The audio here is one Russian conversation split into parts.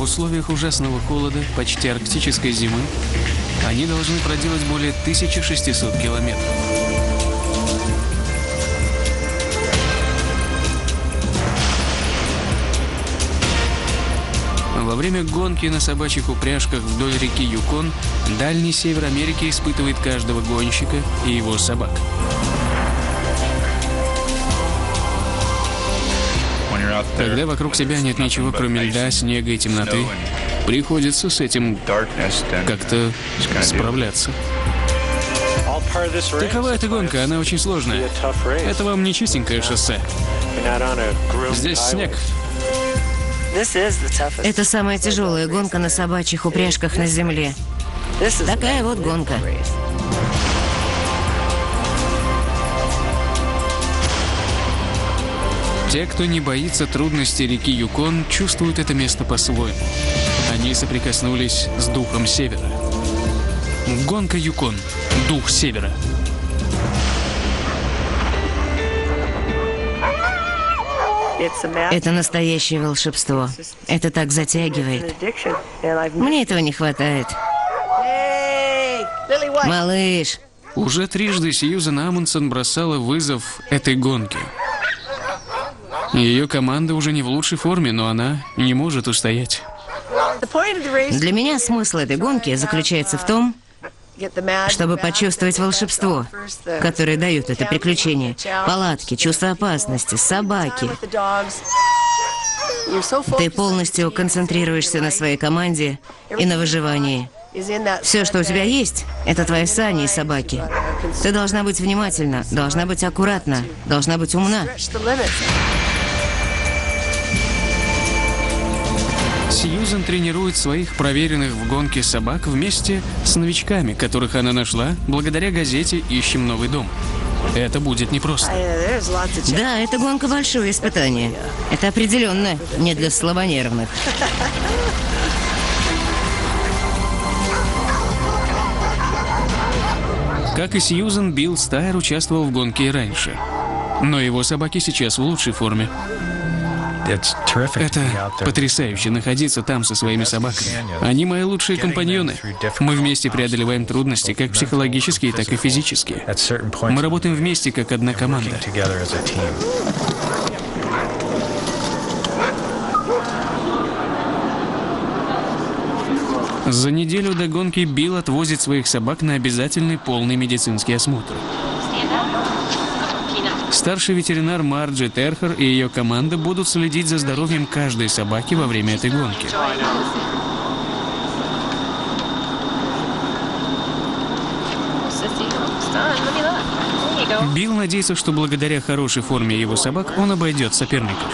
условиях ужасного холода, почти арктической зимы, они должны проделать более 1600 километров. Во время гонки на собачьих упряжках вдоль реки Юкон дальний север Америки испытывает каждого гонщика и его собак. Когда вокруг себя нет ничего, кроме льда, снега и темноты, приходится с этим как-то справляться. Такова эта гонка, она очень сложная. Это вам не чистенькое шоссе. Здесь снег. Это самая тяжелая гонка на собачьих упряжках на земле. Такая вот гонка. Те, кто не боится трудностей реки Юкон, чувствуют это место по-своему. Они соприкоснулись с духом севера. Гонка Юкон. Дух севера. Это настоящее волшебство. Это так затягивает. Мне этого не хватает. Малыш. Уже трижды Сьюзан Амундсен бросала вызов этой гонке. Ее команда уже не в лучшей форме, но она не может устоять. Для меня смысл этой гонки заключается в том, чтобы почувствовать волшебство, которое дает это приключение. Палатки, чувство опасности, собаки. Ты полностью концентрируешься на своей команде и на выживании. Все, что у тебя есть, это твои сани и собаки. Ты должна быть внимательна, должна быть аккуратна, должна быть умна. Сьюзан тренирует своих проверенных в гонке собак вместе с новичками, которых она нашла благодаря газете «Ищем новый дом». Это будет непросто. Да, эта гонка большое испытание. Это определенно не для слабонервных. Как и Сьюзан, Билл Стайер участвовал в гонке и раньше. Но его собаки сейчас в лучшей форме. Это потрясающе находиться там со своими собаками. Они мои лучшие компаньоны. Мы вместе преодолеваем трудности, как психологические, так и физические. Мы работаем вместе, как одна команда. За неделю до гонки Билл отвозит своих собак на обязательный полный медицинский осмотр. Старший ветеринар Марджи Терхер и ее команда будут следить за здоровьем каждой собаки во время этой гонки. Билл надеется, что благодаря хорошей форме его собак он обойдет соперников.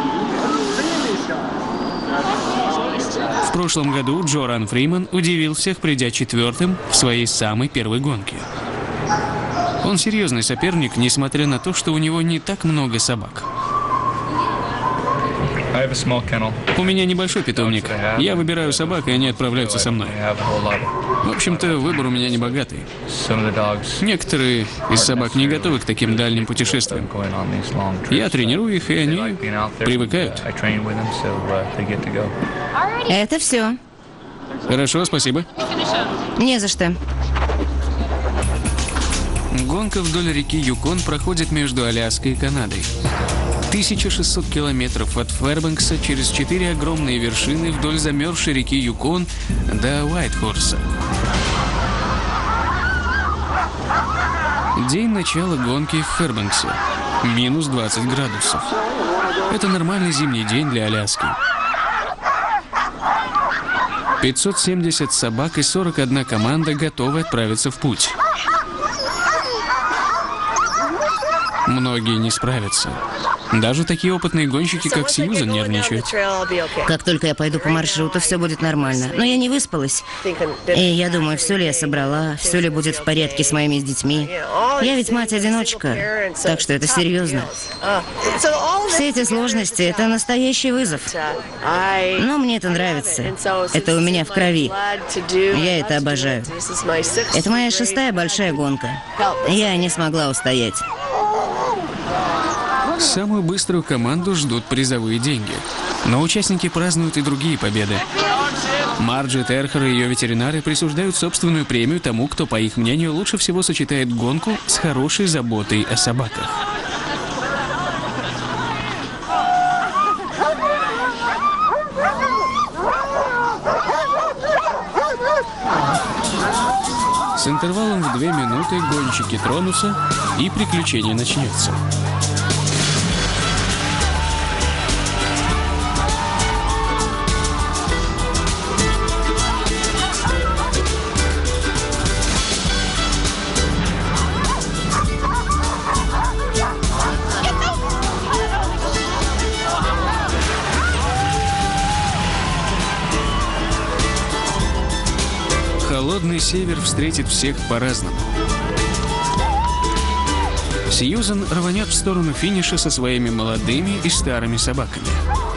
В прошлом году Джоран Фриман удивил всех, придя четвертым в своей самой первой гонке. Он серьезный соперник, несмотря на то, что у него не так много собак. У меня небольшой питомник. Я выбираю собак, и они отправляются со мной. В общем-то, выбор у меня не богатый. Некоторые из собак не готовы к таким дальним путешествиям. Я тренирую их, и они привыкают. Это все. Хорошо, спасибо. Не за что. Гонка вдоль реки Юкон проходит между Аляской и Канадой. 1600 километров от Фэрбанкса через 4 огромные вершины вдоль замерзшей реки Юкон до Уайтхорса. День начала гонки в Фэрбанксе. Минус 20 градусов. Это нормальный зимний день для Аляски. 570 собак и 41 команда готовы отправиться в путь. Многие не справятся. Даже такие опытные гонщики, как Сьюзан, нервничают. Как только я пойду по маршруту, все будет нормально. Но я не выспалась. И я думаю, все ли я собрала, все ли будет в порядке с моими детьми. Я ведь мать-одиночка, так что это серьезно. Все эти сложности – это настоящий вызов. Но мне это нравится. Это у меня в крови. Я это обожаю. Это моя 6-я большая гонка. Я не смогла устоять. Самую быструю команду ждут призовые деньги. Но участники празднуют и другие победы. Марджи Терхер и ее ветеринары присуждают собственную премию тому, кто, по их мнению, лучше всего сочетает гонку с хорошей заботой о собаках. С интервалом в 2 минуты гонщики тронутся, и приключение начнется. Холодный север встретит всех по-разному. Сьюзан рванет в сторону финиша со своими молодыми и старыми собаками.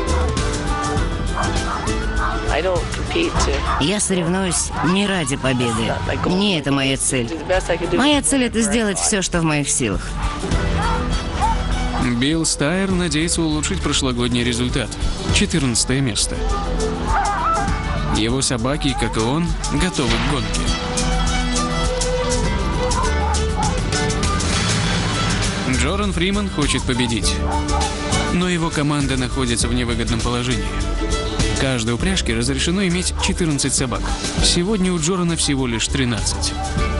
Я соревнуюсь не ради победы. Не это моя цель. Моя цель — это сделать все, что в моих силах. Билл Стайер надеется улучшить прошлогодний результат. 14 место. Его собаки, как и он, готовы к гонке. Джоран Фриман хочет победить, но его команда находится в невыгодном положении. Каждой упряжке разрешено иметь 14 собак. Сегодня у Джорана всего лишь 13.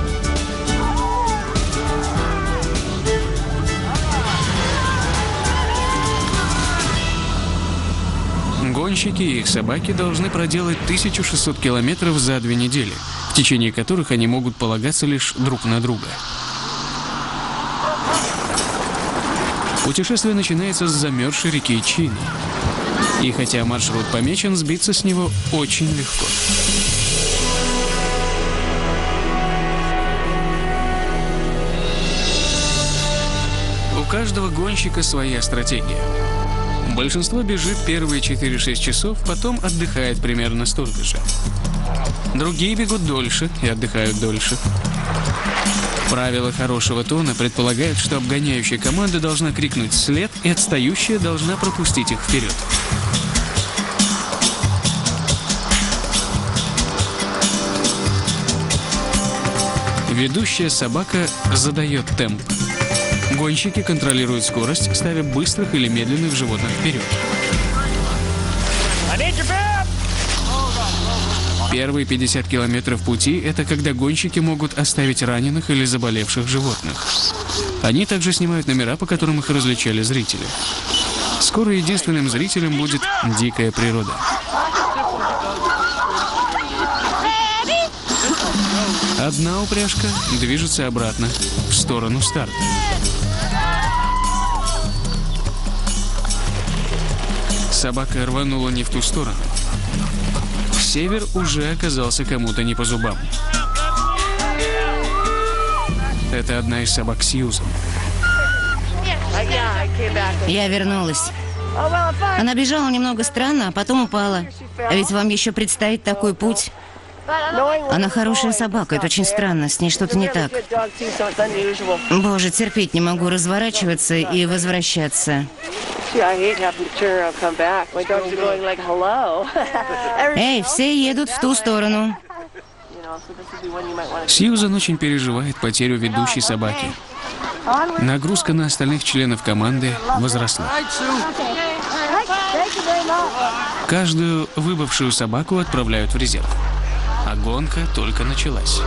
Гонщики и их собаки должны проделать 1600 километров за 2 недели, в течение которых они могут полагаться лишь друг на друга. Путешествие начинается с замерзшей реки Чини. И хотя маршрут помечен, сбиться с него очень легко. У каждого гонщика своя стратегия. Большинство бежит первые 4-6 часов, потом отдыхает примерно столько же. Другие бегут дольше и отдыхают дольше. Правило хорошего тона предполагает, что обгоняющая команда должна крикнуть вслед, и отстающая должна пропустить их вперед. Ведущая собака задает темп. Гонщики контролируют скорость, ставя быстрых или медленных животных вперед. Первые 50 километров пути – это когда гонщики могут оставить раненых или заболевших животных. Они также снимают номера, по которым их различали зрители. Скоро единственным зрителем будет дикая природа. Одна упряжка движется обратно, в сторону старта. Собака рванула не в ту сторону. Север уже оказался кому-то не по зубам. Это одна из собак Сьюзан. Я вернулась. Она бежала немного странно, а потом упала. А ведь вам еще предстоит такой путь. Она хорошая собака, это очень странно, с ней что-то не так. Боже, терпеть не могу разворачиваться и возвращаться. Эй, все едут в ту сторону. Сьюзан очень переживает потерю ведущей собаки. Нагрузка на остальных членов команды возросла. Каждую выбывшую собаку отправляют в резерв. А гонка только началась.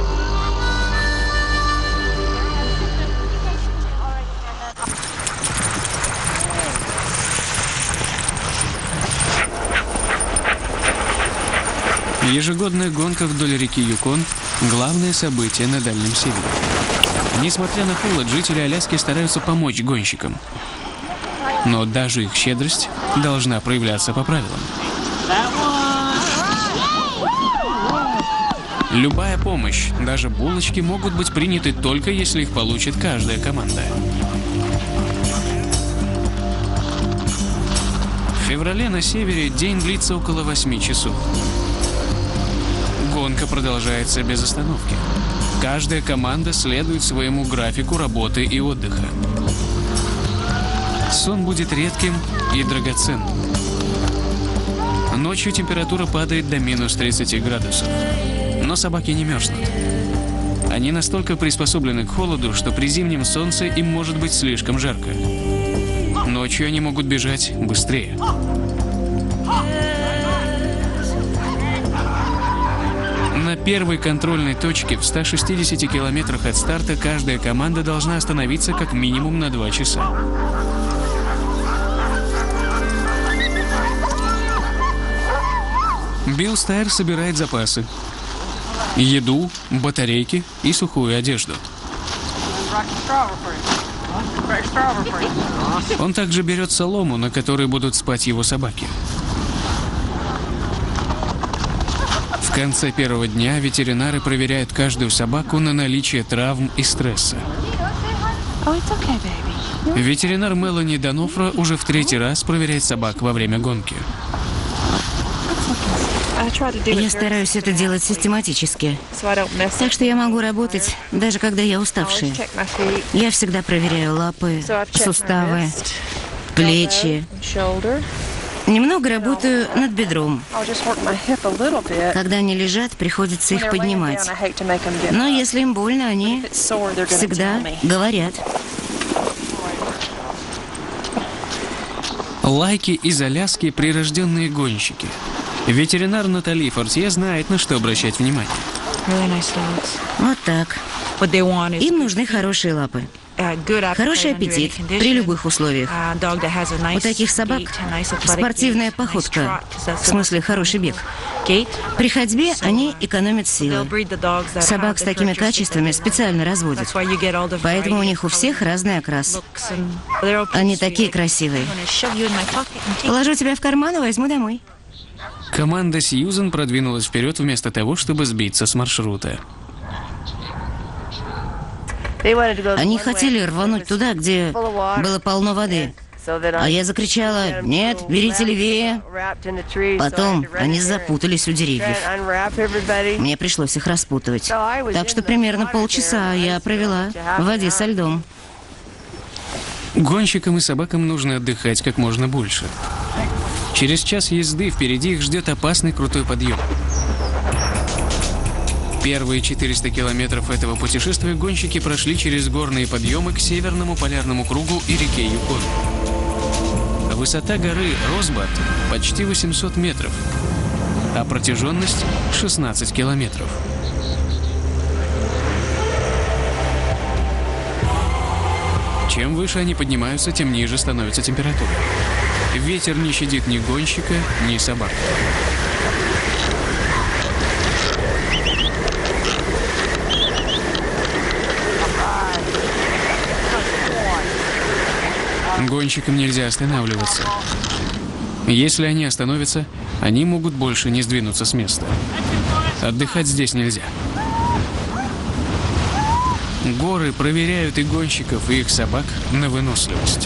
Ежегодная гонка вдоль реки Юкон – главное событие на Дальнем Севере. Несмотря на холод, жители Аляски стараются помочь гонщикам. Но даже их щедрость должна проявляться по правилам. Любая помощь, даже булочки, могут быть приняты только если их получит каждая команда. В феврале на севере день длится около 8 часов. Гонка продолжается без остановки. Каждая команда следует своему графику работы и отдыха. Сон будет редким и драгоценным. Ночью температура падает до минус 30 градусов. Но собаки не мерзнут. Они настолько приспособлены к холоду, что при зимнем солнце им может быть слишком жарко. Ночью они могут бежать быстрее. На первой контрольной точке в 160 километрах от старта каждая команда должна остановиться как минимум на 2 часа. Билл Стайр собирает запасы. Еду, батарейки и сухую одежду. Он также берет солому, на которой будут спать его собаки. В конце первого дня ветеринары проверяют каждую собаку на наличие травм и стресса. Ветеринар Мелани Донофро уже в 3-й раз проверяет собак во время гонки. Я стараюсь это делать систематически, так что я могу работать, даже когда я уставшая. Я всегда проверяю лапы, суставы, плечи. Немного работаю над бедром. Когда они лежат, приходится их поднимать. Но если им больно, они всегда говорят. Лайки из Аляски – прирожденные гонщики. Ветеринар Натали Фортье знает, на что обращать внимание. Вот так. Им нужны хорошие лапы. Хороший аппетит при любых условиях. У таких собак спортивная походка, в смысле хороший бег. При ходьбе они экономят силы. Собак с такими качествами специально разводят, поэтому у них у всех разный окрас. Они такие красивые. Положу тебя в карман и возьму домой. Команда Сьюзен продвинулась вперед вместо того, чтобы сбиться с маршрута. Они хотели рвануть туда, где было полно воды. А я закричала: «Нет, берите левее». Потом они запутались у деревьев. Мне пришлось их распутывать. Так что примерно полчаса я провела в воде со льдом. Гонщикам и собакам нужно отдыхать как можно больше. Через час езды впереди их ждет опасный крутой подъем. Первые 400 километров этого путешествия гонщики прошли через горные подъемы к Северному полярному кругу и реке Юкон. Высота горы Росбат почти 800 метров, а протяженность 16 километров. Чем выше они поднимаются, тем ниже становится температура. Ветер не щадит ни гонщика, ни собак. Гонщикам нельзя останавливаться. Если они остановятся, они могут больше не сдвинуться с места. Отдыхать здесь нельзя. Горы проверяют и гонщиков, и их собак на выносливость.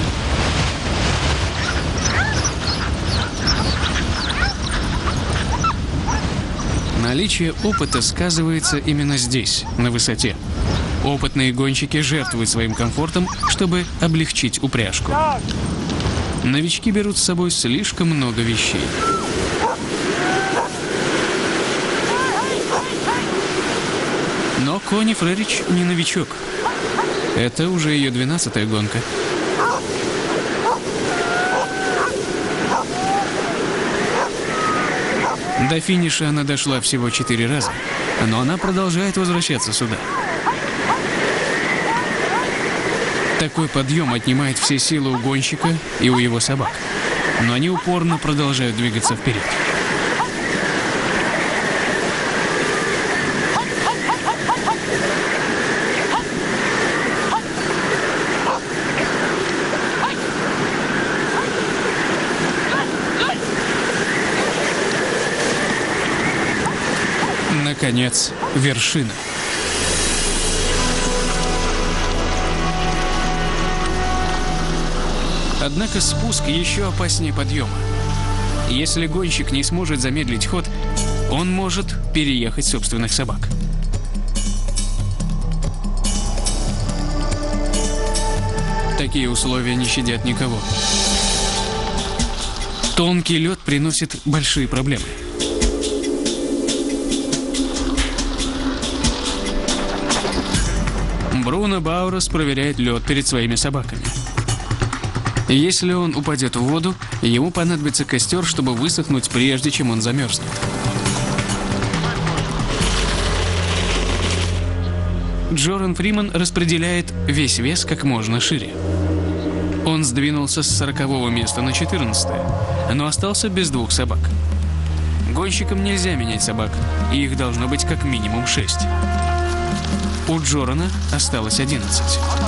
Наличие опыта сказывается именно здесь, на высоте. Опытные гонщики жертвуют своим комфортом, чтобы облегчить упряжку. Новички берут с собой слишком много вещей. Но Кони Фрерич не новичок. Это уже ее 12-я гонка. До финиша она дошла всего 4 раза, но она продолжает возвращаться сюда. Такой подъем отнимает все силы у гонщика и у его собак, но они упорно продолжают двигаться вперед. Наконец, вершина. Однако спуск еще опаснее подъема. Если гонщик не сможет замедлить ход, он может переехать собственных собак. Такие условия не щадят никого. Тонкий лед приносит большие проблемы. Бруно Баурос проверяет лед перед своими собаками. Если он упадет в воду, ему понадобится костер, чтобы высохнуть, прежде чем он замерзнет. Джоран Фриман распределяет весь вес как можно шире. Он сдвинулся с 40-го места на 14-е, но остался без 2 собак. Гонщикам нельзя менять собак, и их должно быть как минимум 6. У Джорана осталось 11.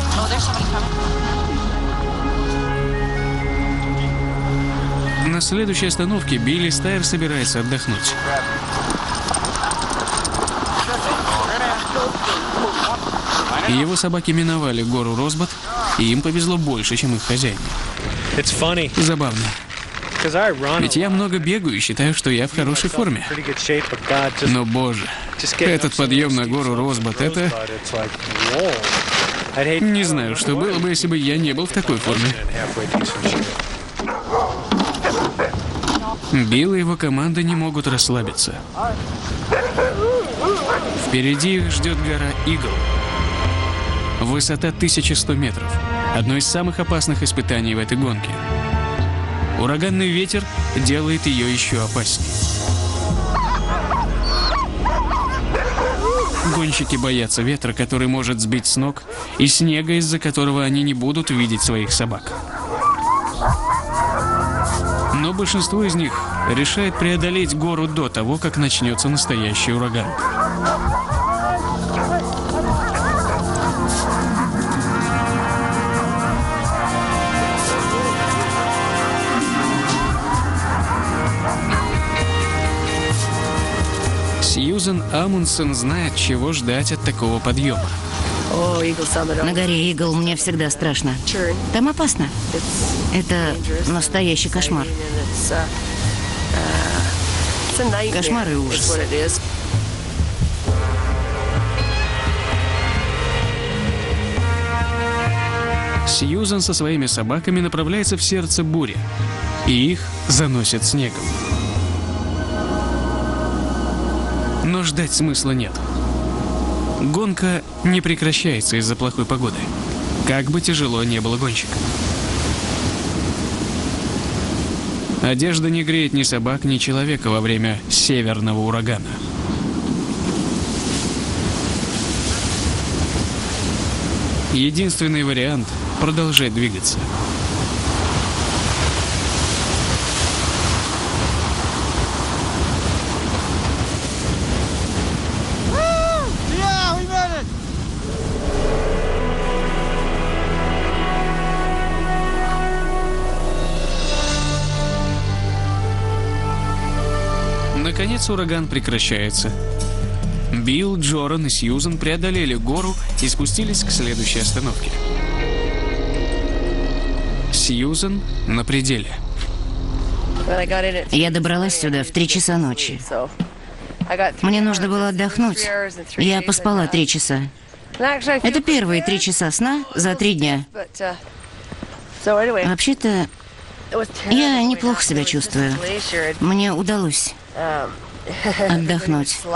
На следующей остановке Билли Стайр собирается отдохнуть. Его собаки миновали гору Росбат, и им повезло больше, чем их хозяин. Забавно. Ведь я много бегаю и считаю, что я в хорошей форме. Но, боже, этот подъем на гору Росбат, это... Не знаю, что было бы, если бы я не был в такой форме. Билл и его команда не могут расслабиться. Впереди их ждет гора Игл. Высота 1100 метров. Одно из самых опасных испытаний в этой гонке. Ураганный ветер делает ее еще опаснее. Гонщики боятся ветра, который может сбить с ног, и снега, из-за которого они не будут видеть своих собак. Но большинство из них решает преодолеть гору до того, как начнется настоящий ураган. Сьюзан Амундсен знает, чего ждать от такого подъема. На горе Игл мне всегда страшно. Там опасно. Это настоящий кошмар. Кошмар и ужас. Сьюзан со своими собаками направляется в сердце бури, и их заносит снегом. Но ждать смысла нет. Гонка не прекращается из-за плохой погоды. Как бы тяжело не было гонщикам. Одежда не греет ни собак, ни человека во время северного урагана. Единственный вариант – продолжать двигаться. Наконец ураган прекращается. Билл, Джоран и Сьюзан преодолели гору и спустились к следующей остановке. Сьюзан на пределе. Я добралась сюда в 3 часа ночи. Мне нужно было отдохнуть. Я поспала 3 часа. Это первые 3 часа сна за 3 дня. Вообще-то, я неплохо себя чувствую. Мне удалось отдохнуть.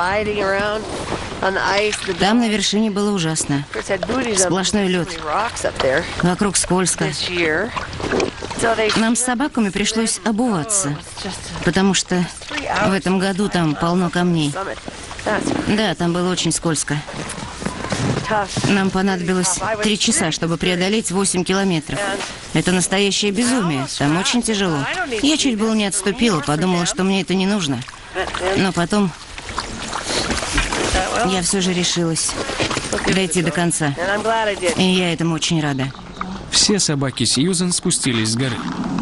Там на вершине было ужасно. Сплошной лед. Вокруг скользко. Нам с собаками пришлось обуваться, потому что в этом году там полно камней. Да, там было очень скользко. Нам понадобилось 3 часа, чтобы преодолеть 8 километров. Это настоящее безумие. Там очень тяжело. Я чуть было не отступила, подумала, что мне это не нужно. Но потом я все же решилась дойти до конца. И я этому очень рада. Все собаки Сьюзан спустились с горы.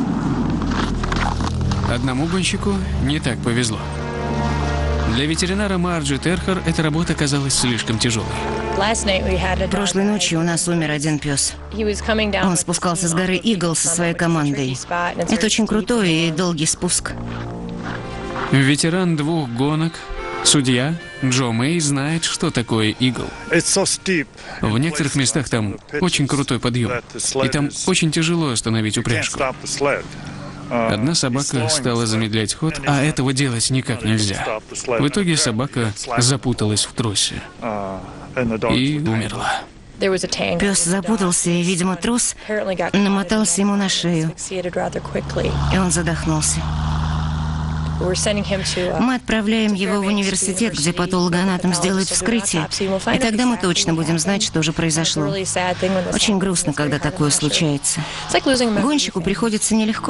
Одному гонщику не так повезло. Для ветеринара Марджи Терхер эта работа казалась слишком тяжелой. Прошлой ночью у нас умер один пес. Он спускался с горы Игл со своей командой. Это очень крутой и долгий спуск. Ветеран 2 гонок, судья Джо Мэй знает, что такое Игл. В некоторых местах там очень крутой подъем, и там очень тяжело остановить упряжку. Одна собака стала замедлять ход, а этого делать никак нельзя. В итоге собака запуталась в тросе и умерла. Пес запутался, и, видимо, трос намотался ему на шею, и он задохнулся. Мы отправляем его в университет, где патологоанатом сделает вскрытие, и тогда мы точно будем знать, что же произошло. Очень грустно, когда такое случается. Гонщику приходится нелегко.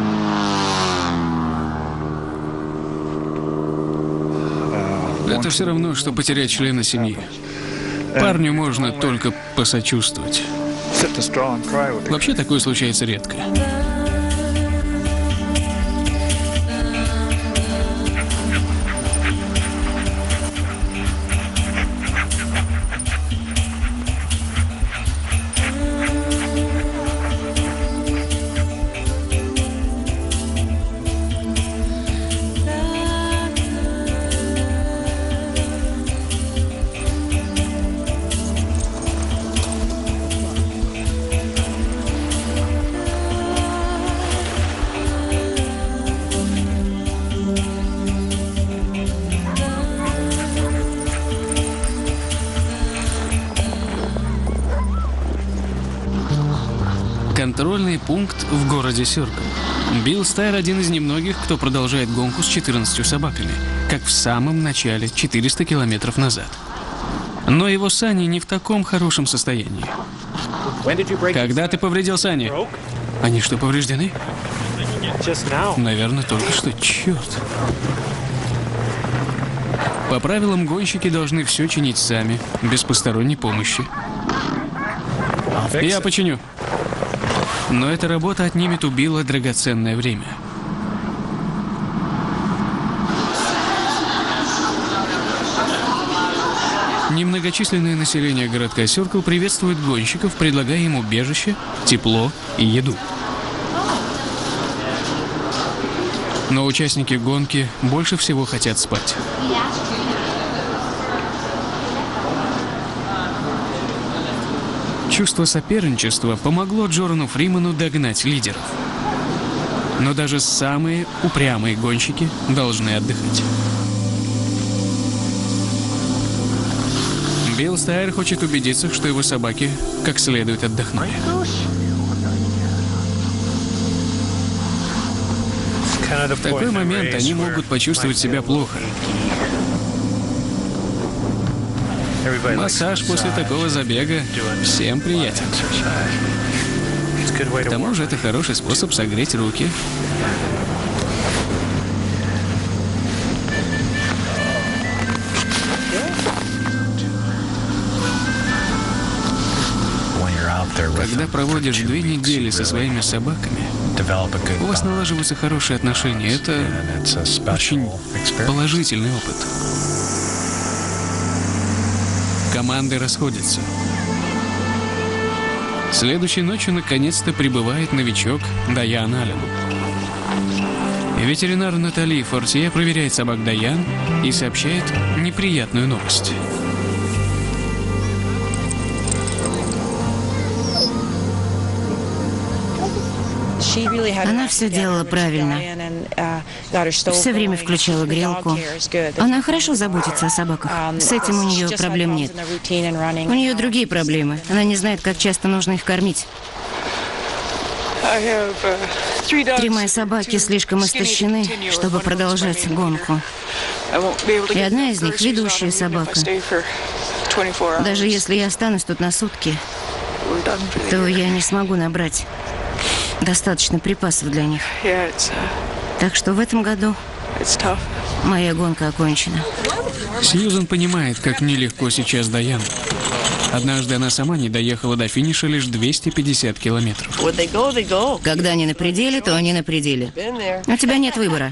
Это все равно, что потерять члена семьи. Парню можно только посочувствовать. Вообще такое случается редко. Контрольный пункт в городе Сёркл. Билл Стайр один из немногих, кто продолжает гонку с 14 собаками, как в самом начале 400 километров назад. Но его сани не в таком хорошем состоянии. Когда ты повредил сани? Они что, повреждены? Наверное, только что. Черт. По правилам, гонщики должны все чинить сами, без посторонней помощи. Я починю. Но эта работа отнимет у Билла драгоценное время. Немногочисленное население городка Сёркл приветствует гонщиков, предлагая им убежище, тепло и еду. Но участники гонки больше всего хотят спать. Чувство соперничества помогло Джорану Фриману догнать лидеров. Но даже самые упрямые гонщики должны отдыхать. Билл Стайр хочет убедиться, что его собаки как следует отдохнули. В такой момент они могут почувствовать себя плохо. Массаж после такого забега всем приятен. К тому же это хороший способ согреть руки. Когда проводишь 2 недели со своими собаками, у вас налаживаются хорошие отношения. Это очень положительный опыт. Команды расходятся. Следующей ночью наконец-то прибывает новичок Дайан Аллен. Ветеринар Натали Фортье проверяет собак Дайан и сообщает неприятную новость. Она все делала правильно. Все время включала грелку. Она хорошо заботится о собаках. С этим у нее проблем нет. У нее другие проблемы. Она не знает, как часто нужно их кормить. 3 мои собаки слишком истощены, чтобы продолжать гонку. И одна из них — ведущая собака. Даже если я останусь тут на сутки, то я не смогу набрать достаточно припасов для них. Так что в этом году моя гонка окончена. Сьюзан понимает, как нелегко сейчас Дайан. Однажды она сама не доехала до финиша лишь 250 километров. Когда они на пределе, то они на пределе. У тебя нет выбора.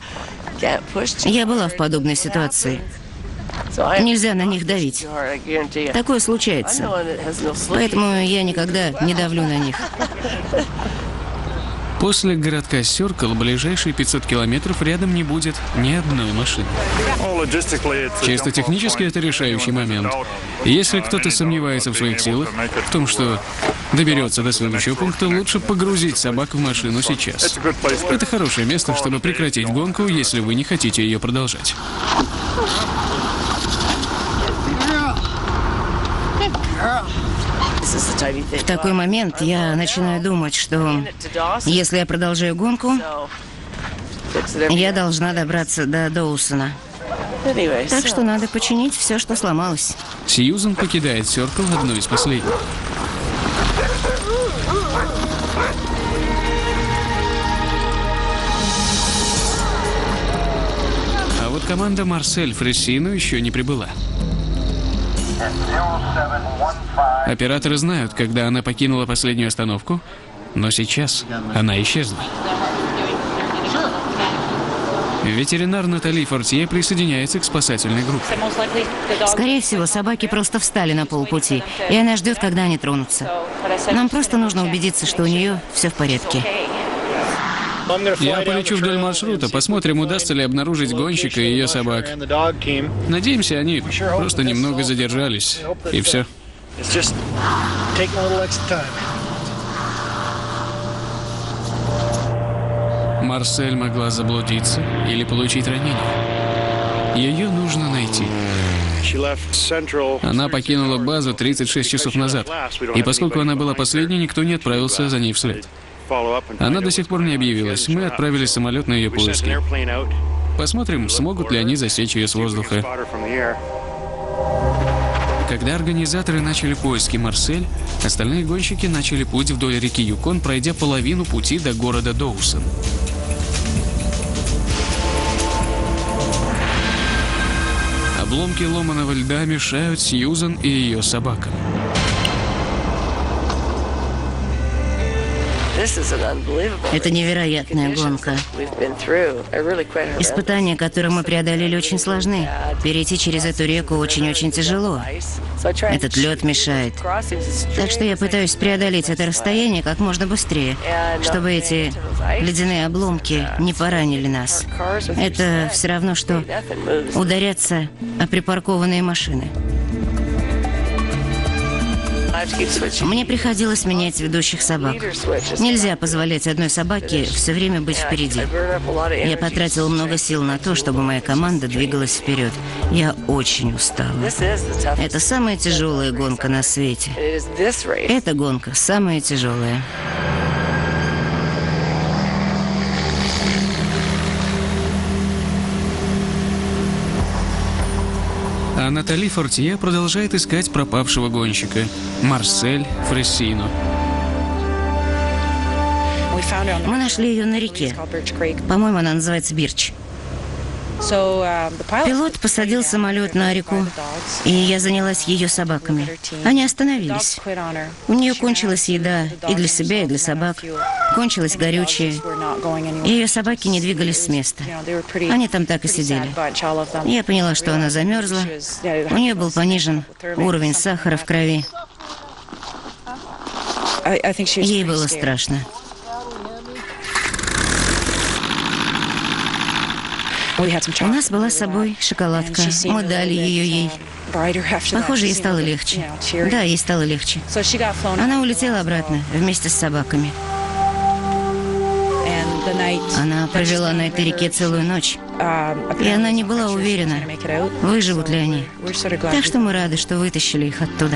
Я была в подобной ситуации. Нельзя на них давить. Такое случается. Поэтому я никогда не давлю на них. После городка Сёркл ближайшие 500 километров рядом не будет ни одной машины. Чисто технически это решающий момент. Если кто-то сомневается в своих силах, в том, что доберется до следующего пункта, лучше погрузить собак в машину сейчас. Это хорошее место, чтобы прекратить гонку, если вы не хотите ее продолжать. В такой момент я начинаю думать, что если я продолжаю гонку, я должна добраться до Доусона. Так что надо починить все, что сломалось. Сьюзан покидает Сёркл, одну из последних. А вот команда Марсель Фрессино еще не прибыла. Операторы знают, когда она покинула последнюю остановку, но сейчас она исчезла. Ветеринар Натали Фортье присоединяется к спасательной группе. Скорее всего, собаки просто встали на полпути, и она ждет, когда они тронутся. Нам просто нужно убедиться, что у нее все в порядке. Я полечу вдоль маршрута, посмотрим, удастся ли обнаружить гонщика и ее собак. Надеемся, они просто немного задержались, и все. Марсель могла заблудиться или получить ранение. Ее нужно найти. Она покинула базу 36 часов назад, и поскольку она была последней, никто не отправился за ней вслед. Она до сих пор не объявилась. Мы отправили самолет на ее поиски. Посмотрим, смогут ли они засечь ее с воздуха. Когда организаторы начали поиски Марсель, остальные гонщики начали путь вдоль реки Юкон, пройдя половину пути до города Доусон. Обломки ломаного льда мешают Сьюзан и ее собакам. Это невероятная гонка. Испытания, которые мы преодолели, очень сложны. Перейти через эту реку очень-очень тяжело. Этот лед мешает. Так что я пытаюсь преодолеть это расстояние как можно быстрее, чтобы эти ледяные обломки не поранили нас. Это все равно, что ударяться о припаркованные машины. Мне приходилось менять ведущих собак. Нельзя позволять одной собаке все время быть впереди. Я потратила много сил на то, чтобы моя команда двигалась вперед. Я очень устала. Это самая тяжелая гонка на свете. Эта гонка самая тяжелая. А Натали Фортье продолжает искать пропавшего гонщика Марсель Фрессино. Мы нашли ее на реке. По-моему, она называется Бирч. Пилот посадил самолет на реку, и я занялась ее собаками. Они остановились. У нее кончилась еда и для себя, и для собак. Кончилось горючее. Ее собаки не двигались с места. Они там так и сидели. Я поняла, что она замерзла. У нее был понижен уровень сахара в крови. Ей было страшно. У нас была с собой шоколадка. Мы дали ее ей. Похоже, ей стало легче. Да, ей стало легче. Она улетела обратно вместе с собаками. Она провела на этой реке целую ночь. И она не была уверена, выживут ли они. Так что мы рады, что вытащили их оттуда.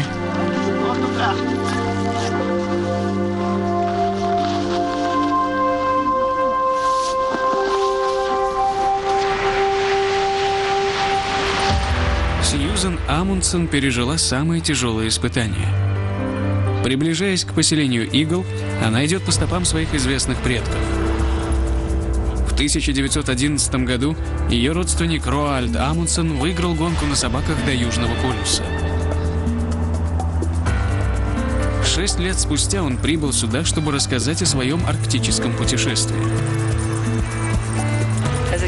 Сьюзан Амундсен пережила самые тяжелые испытания. Приближаясь к поселению Игл, она идет по стопам своих известных предков. В 1911 году ее родственник Роальд Амундсен выиграл гонку на собаках до Южного полюса. 6 лет спустя он прибыл сюда, чтобы рассказать о своем арктическом путешествии.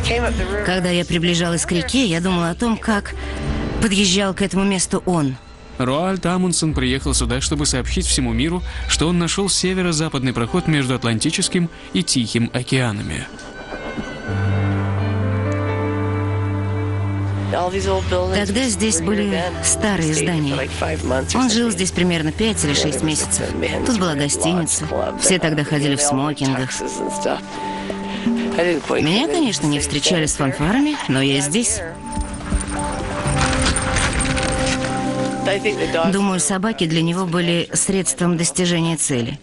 Когда я приближалась к реке, я думала о том, как подъезжал к этому месту он. Роальд Амундсен приехал сюда, чтобы сообщить всему миру, что он нашел северо-западный проход между Атлантическим и Тихим океанами. Тогда здесь были старые здания. Он жил здесь примерно 5 или 6 месяцев. Тут была гостиница. Все тогда ходили в смокингах. Меня, конечно, не встречали с фанфарами, но я здесь. Думаю, собаки для него были средством достижения цели.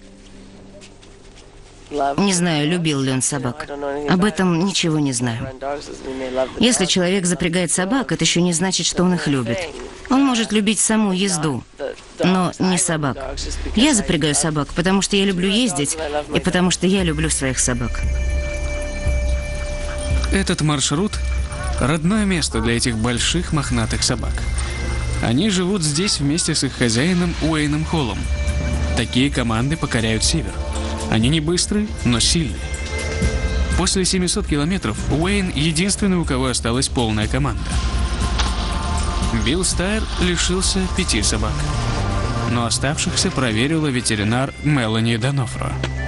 Не знаю, любил ли он собак. Об этом ничего не знаю. Если человек запрягает собак, это еще не значит, что он их любит. Он может любить саму езду, но не собак. Я запрягаю собак, потому что я люблю ездить, и потому что я люблю своих собак. Этот маршрут – родное место для этих больших мохнатых собак. Они живут здесь вместе с их хозяином Уэйном Холлом. Такие команды покоряют север. Они не быстрые, но сильные. После 700 километров Уэйн – единственный, у кого осталась полная команда. Билл Стайр лишился 5 собак, но оставшихся проверила ветеринар Мелани Донофро.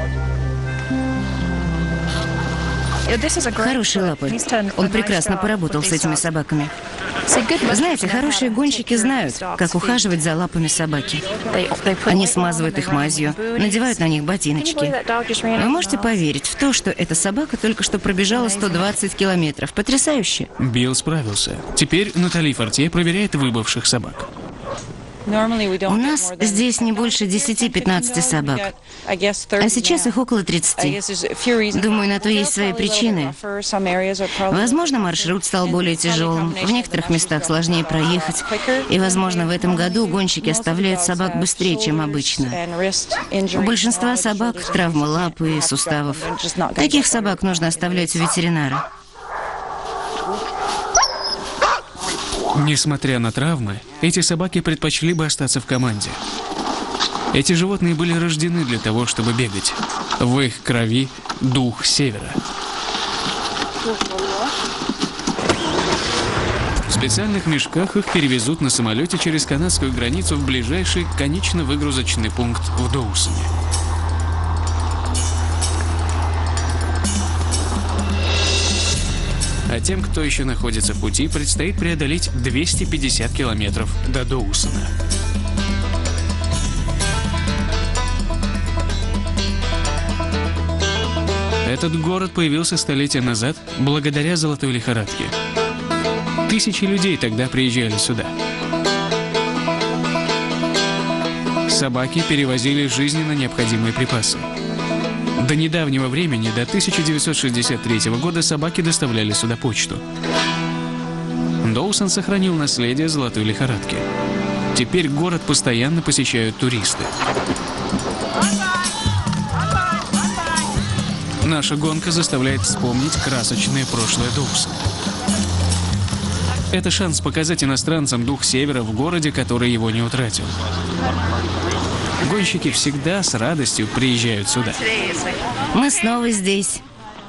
Хорошие лапы. Он прекрасно поработал с этими собаками. Знаете, хорошие гонщики знают, как ухаживать за лапами собаки. Они смазывают их мазью, надевают на них ботиночки. Вы можете поверить в то, что эта собака только что пробежала 120 километров? Потрясающе. Билл справился. Теперь Натали Фортье проверяет выбывших собак. У нас здесь не больше 10-15 собак, а сейчас их около 30. Думаю, на то есть свои причины. Возможно, маршрут стал более тяжелым, в некоторых местах сложнее проехать, и, возможно, в этом году гонщики оставляют собак быстрее, чем обычно. У большинства собак травмы лапы и суставов. Таких собак нужно оставлять у ветеринара. Несмотря на травмы, эти собаки предпочли бы остаться в команде. Эти животные были рождены для того, чтобы бегать. В их крови дух севера. В специальных мешках их перевезут на самолете через канадскую границу в ближайший конечно-выгрузочный пункт в Доусоне. А тем, кто еще находится в пути, предстоит преодолеть 250 километров до Доусона. Этот город появился столетия назад благодаря золотой лихорадке. Тысячи людей тогда приезжали сюда. Собаки перевозили жизненно необходимые припасы. До недавнего времени, до 1963 года, собаки доставляли сюда почту. Доусон сохранил наследие золотой лихорадки. Теперь город постоянно посещают туристы. Наша гонка заставляет вспомнить красочное прошлое Доусона. Это шанс показать иностранцам дух севера в городе, который его не утратил. Гонщики всегда с радостью приезжают сюда. Мы снова здесь.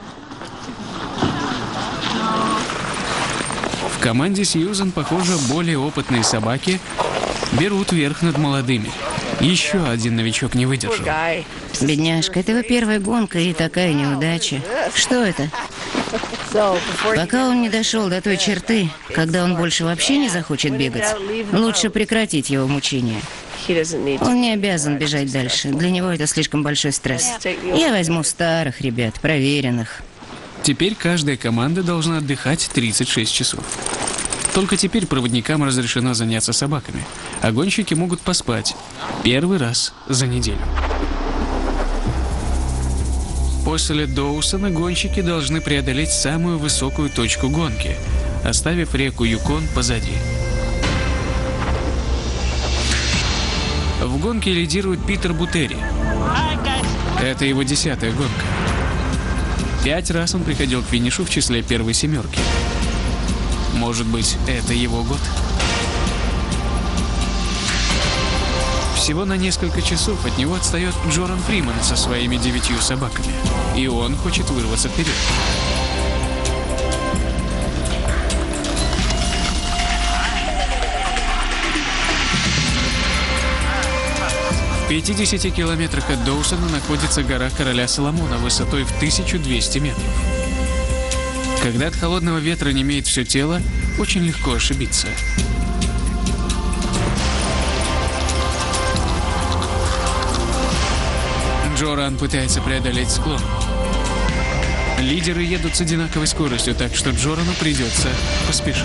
В команде Сьюзан, похоже, более опытные собаки берут верх над молодыми. Еще один новичок не выдержал. Бедняжка, это его первая гонка и такая неудача. Что это? Пока он не дошел до той черты, когда он больше вообще не захочет бегать, лучше прекратить его мучения. Он не обязан бежать дальше. Для него это слишком большой стресс. Я возьму старых ребят, проверенных. Теперь каждая команда должна отдыхать 36 часов. Только теперь проводникам разрешено заняться собаками, а гонщики могут поспать первый раз за неделю. После Доусона гонщики должны преодолеть самую высокую точку гонки, оставив реку Юкон позади. В гонке лидирует Питер Бутери. Это его 10-я гонка. 5 раз он приходил к финишу в числе первой семерки. Может быть, это его год? Всего на несколько часов от него отстает Джоран Фриман со своими 9 собаками. И он хочет вырваться вперед. В 50 километрах от Доусона находится гора Короля Соломона высотой в 1200 метров. Когда от холодного ветра немеет все тело, очень легко ошибиться. Джоран пытается преодолеть склон. Лидеры едут с одинаковой скоростью, так что Джорану придется поспешить.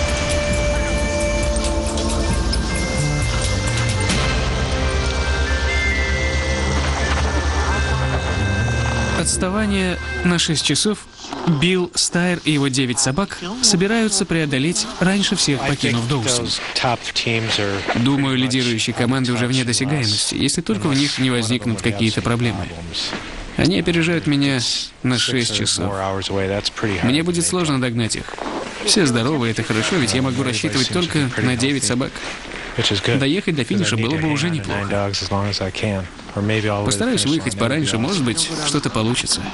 Отставание на 6 часов Билл, Стайр и его 9 собак собираются преодолеть раньше всех, покинув Доусон. Думаю, лидирующие команды уже вне досягаемости, если только у них не возникнут какие-то проблемы. Они опережают меня на 6 часов. Мне будет сложно догнать их. Все здоровы, это хорошо, ведь я могу рассчитывать только на 9 собак. Доехать до финиша было бы уже неплохо. Постараюсь выехать пораньше, может быть, что-то получится.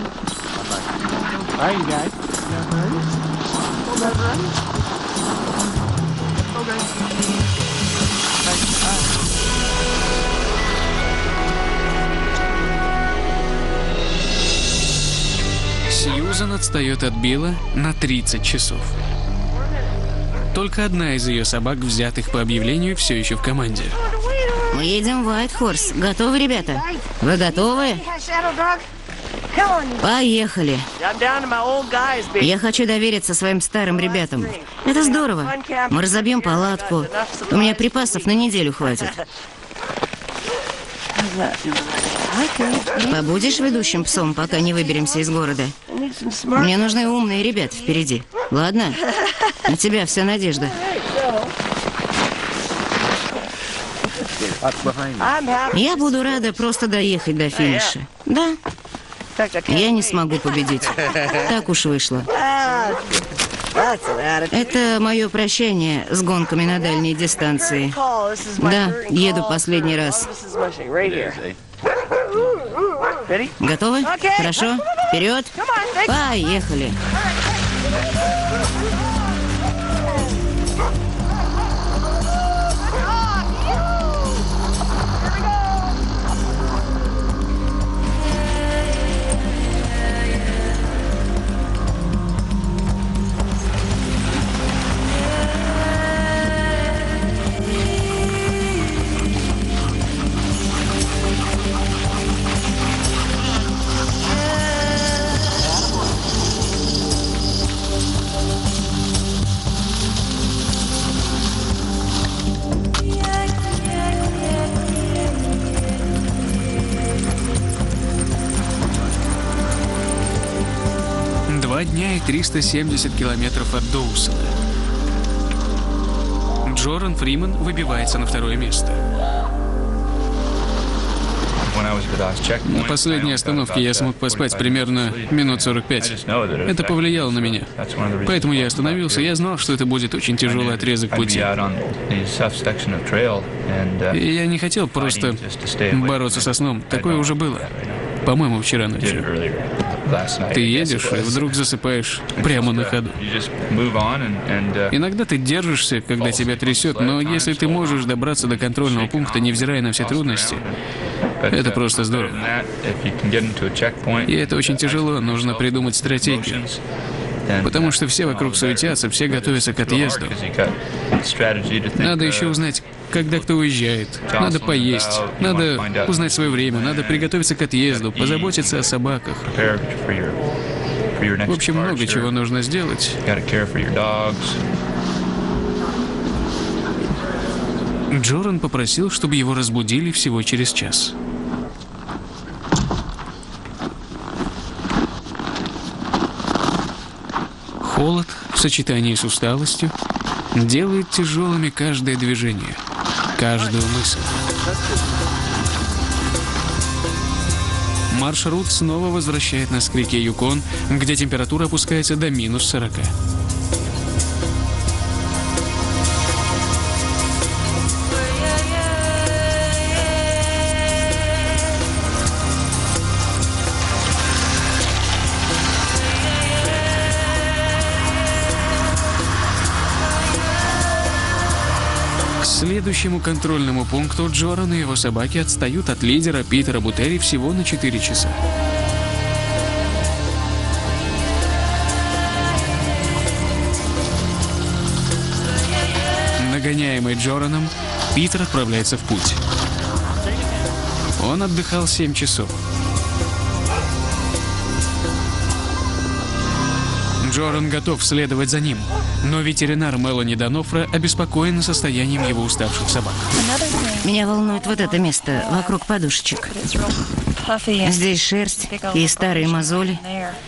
Сьюзан отстает от Билла на 30 часов. Только одна из ее собак, взятых по объявлению, все еще в команде. Мы едем в Уайт-Хорс. Готовы, ребята? Вы готовы? Поехали. Я хочу довериться своим старым ребятам. Это здорово. Мы разобьем палатку. У меня припасов на неделю хватит. Побудешь ведущим псом, пока не выберемся из города? Мне нужны умные ребята впереди. Ладно? На тебя вся надежда. Я буду рада просто доехать до финиша. Да. Я не смогу победить. Так уж вышло. Это мое прощание с гонками на дальней дистанции. Да, еду последний раз. Готовы? Хорошо. Вперед. Поехали. Дня и 370 километров от Доусона. Джоран Фриман выбивается на второе место. На последней остановке я смог поспать примерно минут 45. Это повлияло на меня. Поэтому я остановился. Я знал, что это будет очень тяжелый отрезок пути. И я не хотел просто бороться со сном. Такое уже было. По-моему, вчера ночью. Ты едешь и вдруг засыпаешь прямо на ходу. Иногда ты держишься, когда тебя трясет, но если ты можешь добраться до контрольного пункта, невзирая на все трудности, это просто здорово. И это очень тяжело, нужно придумать стратегию. Потому что все вокруг суетятся, все готовятся к отъезду. Надо еще узнать, когда кто уезжает. Надо поесть, надо узнать свое время, надо приготовиться к отъезду, позаботиться о собаках. В общем, много чего нужно сделать. Джоран попросил, чтобы его разбудили всего через час. Холод в сочетании с усталостью делает тяжелыми каждое движение, каждую мысль. Маршрут снова возвращает нас к реке Юкон, где температура опускается до минус 40. следующему контрольному пункту Джоран и его собаки отстают от лидера Питера Бутери всего на 4 часа. Нагоняемый Джораном, Питер отправляется в путь. Он отдыхал 7 часов. Джоран готов следовать за ним, но ветеринар Мелани Донофре обеспокоена состоянием его уставших собак. Меня волнует вот это место вокруг подушечек. Здесь шерсть и старые мозоли.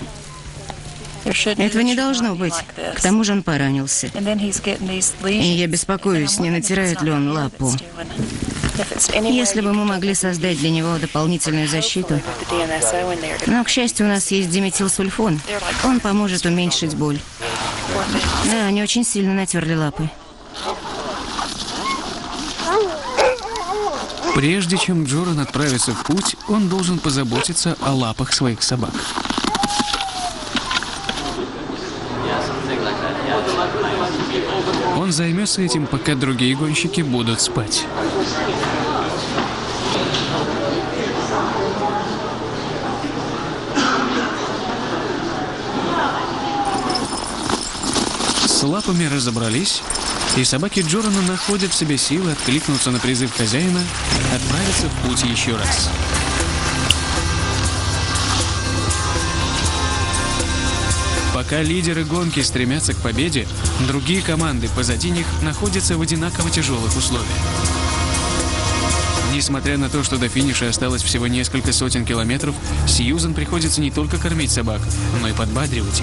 Этого не должно быть. К тому же он поранился. И я беспокоюсь, не натирает ли он лапу. Если бы мы могли создать для него дополнительную защиту. Но, к счастью, у нас есть диметилсульфон. Он поможет уменьшить боль. Да, они очень сильно натерли лапы. Прежде чем Джоран отправится в путь, он должен позаботиться о лапах своих собак. Он займется этим, пока другие гонщики будут спать. С лапами разобрались, и собаки Джорана находят в себе силы откликнуться на призыв хозяина, отправиться в путь еще раз. Пока лидеры гонки стремятся к победе, другие команды позади них находятся в одинаково тяжелых условиях. Несмотря на то, что до финиша осталось всего несколько сотен километров, Сьюзан приходится не только кормить собак, но и подбадривать их.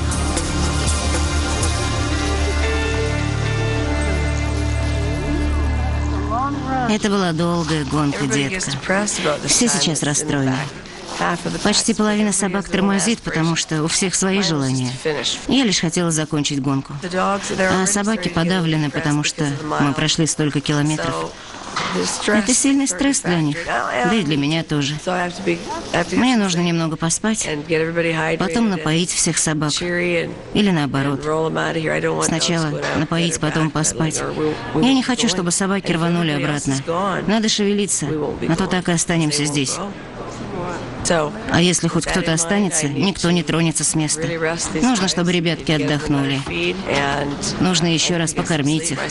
Это была долгая гонка, детка. Все сейчас расстроены. Почти половина собак тормозит, потому что у всех свои желания. Я лишь хотела закончить гонку. А собаки подавлены, потому что мы прошли столько километров. Это сильный стресс для них, да и для меня тоже. Мне нужно немного поспать, потом напоить всех собак. Или наоборот. Сначала напоить, потом поспать. Я не хочу, чтобы собаки рванули обратно. Надо шевелиться, а то так и останемся здесь. А если хоть кто-то останется, никто не тронется с места. Нужно, чтобы ребятки отдохнули. Нужно еще раз покормить их.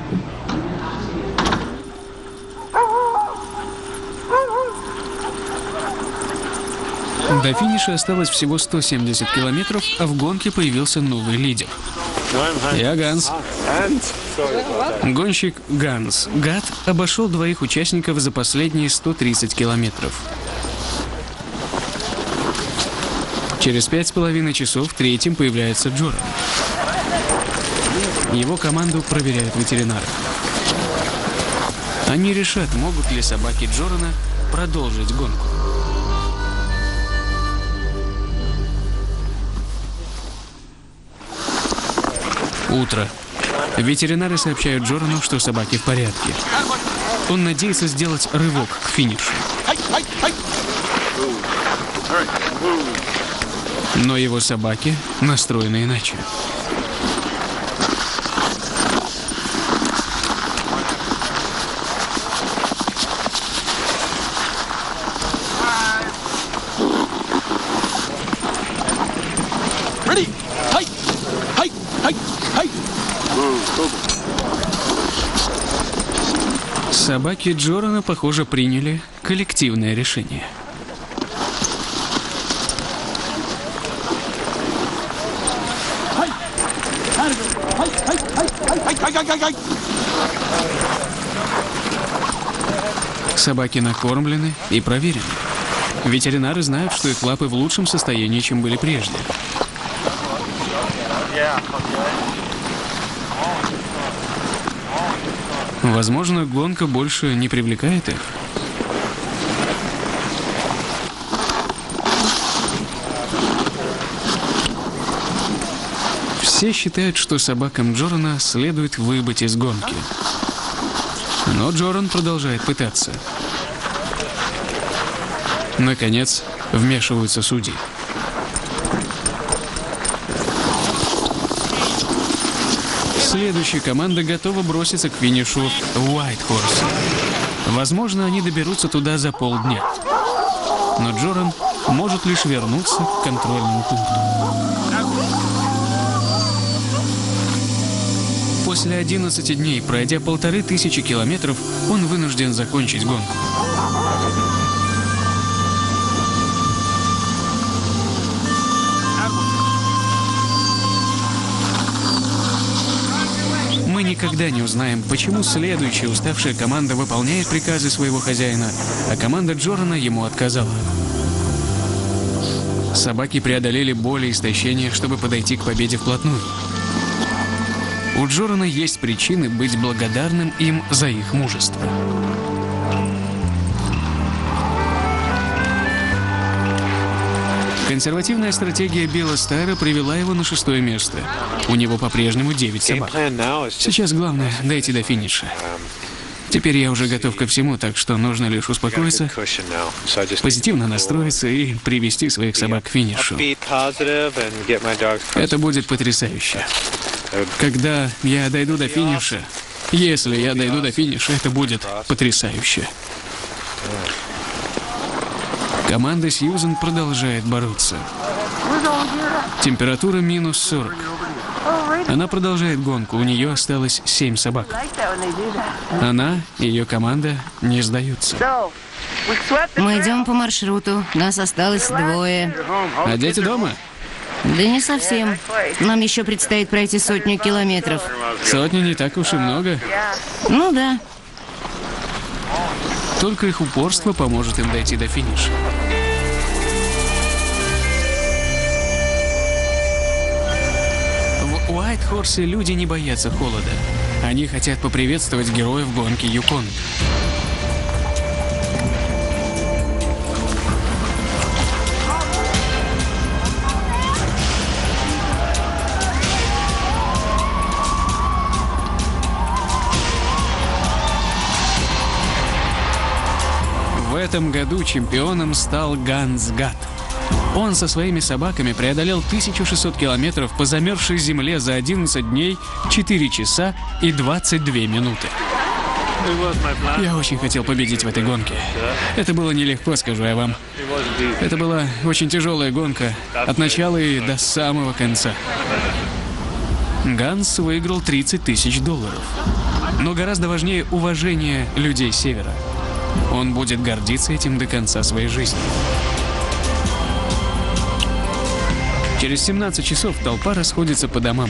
До финиша осталось всего 170 километров, а в гонке появился новый лидер. Я Ганс. Гонщик Ганс Гат обошел двоих участников за последние 130 километров. Через 5,5 часов третьим появляется Джоран. Его команду проверяют ветеринары. Они решат, могут ли собаки Джорана продолжить гонку. Утро. Ветеринары сообщают Джорану, что собаки в порядке. Он надеется сделать рывок к финишу. Но его собаки настроены иначе. Собаки Джорана, похоже, приняли коллективное решение. Собаки накормлены и проверены. Ветеринары знают, что их лапы в лучшем состоянии, чем были прежде. Возможно, гонка больше не привлекает их. Все считают, что собакам Джорана следует выбыть из гонки. Но Джоран продолжает пытаться. Наконец, вмешиваются судьи. Следующая команда готова броситься к финишу Уайт-Хорс. Возможно, они доберутся туда за полдня. Но Джоран может лишь вернуться к контрольному пункту. После 11 дней, пройдя 1500 километров, он вынужден закончить гонку. Мы никогда не узнаем, почему следующая уставшая команда выполняет приказы своего хозяина, а команда Джорана ему отказала. Собаки преодолели боль и истощение, чтобы подойти к победе вплотную. У Джорана есть причины быть благодарным им за их мужество. Консервативная стратегия Билла Стайра привела его на 6-е место. У него по-прежнему 9 собак. Сейчас главное — дойти до финиша. Теперь я уже готов ко всему, так что нужно лишь успокоиться, позитивно настроиться и привести своих собак к финишу. Это будет потрясающе. Когда я дойду до финиша, если я дойду до финиша, это будет потрясающе. Команда Сьюзен продолжает бороться. Температура минус 40. Она продолжает гонку, у нее осталось 7 собак. Она и ее команда не сдаются. Мы идем по маршруту, нас осталось 2. А дети дома? Да не совсем. Нам еще предстоит пройти 100 километров. 100 не так уж и много. Ну да. Только их упорство поможет им дойти до финиша. В Уайт-Хорсе люди не боятся холода. Они хотят поприветствовать героев гонки Юкон. В этом году чемпионом стал Ганс Гат. Он со своими собаками преодолел 1600 километров по замерзшей земле за 11 дней, 4 часа и 22 минуты. Я очень хотел победить в этой гонке. Это было нелегко, скажу я вам. Это была очень тяжелая гонка, от начала и до самого конца. Ганс выиграл $30 000. Но гораздо важнее уважение людей Севера. Он будет гордиться этим до конца своей жизни. Через 17 часов толпа расходится по домам.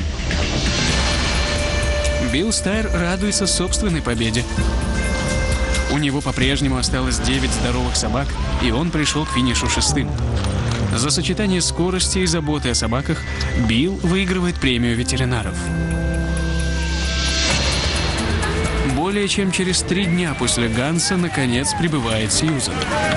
Билл Стайр радуется собственной победе. У него по-прежнему осталось 9 здоровых собак, и он пришел к финишу 6-м. За сочетание скорости и заботы о собаках Билл выигрывает премию ветеринаров. Более чем через 3 дня после Ганса наконец прибывает Сьюзен.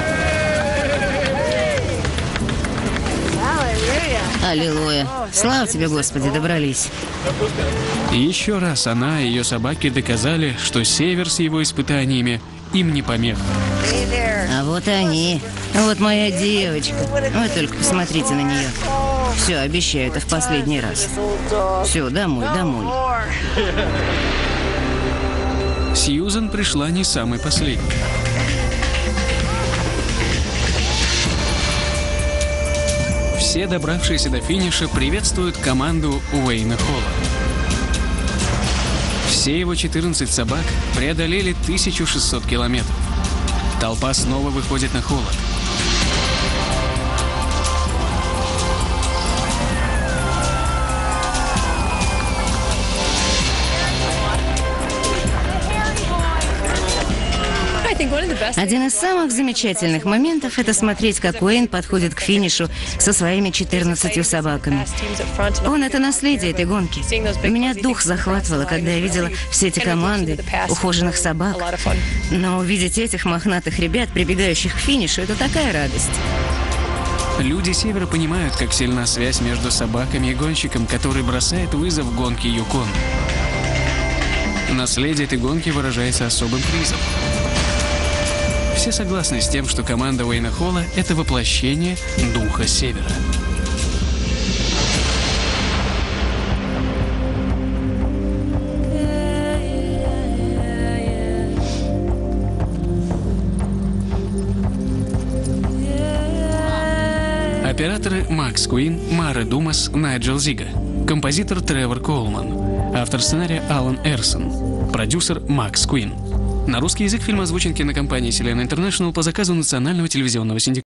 Аллилуйя. Слава тебе, Господи, добрались. И еще раз она и ее собаки доказали, что Север с его испытаниями им не помеха. А вот они. Вот моя девочка. Вы только посмотрите на нее. Все, обещаю, это в последний раз. Все, домой, домой. Сьюзен пришла не самой последней. Все добравшиеся до финиша приветствуют команду Уэйна Холла. Все его 14 собак преодолели 1600 километров. Толпа снова выходит на Холла. Один из самых замечательных моментов – это смотреть, как Уэйн подходит к финишу со своими 14 собаками. Он – это наследие этой гонки. Меня дух захватывало, когда я видела все эти команды ухоженных собак. Но увидеть этих мохнатых ребят, прибегающих к финишу – это такая радость. Люди Севера понимают, как сильна связь между собаками и гонщиком, который бросает вызов гонке Юкон. Наследие этой гонки выражается особым призом. Все согласны с тем, что команда Уэйна Холла – это воплощение духа Севера. Операторы Макс Куин, Мара Думас, Найджел Зига. Композитор Тревор Коулман. Автор сценария Алан Эрсон. Продюсер Макс Куин. На русский язык фильм озвучен кинокомпанией Селена Интернешнл по заказу Национального телевизионного синдиката.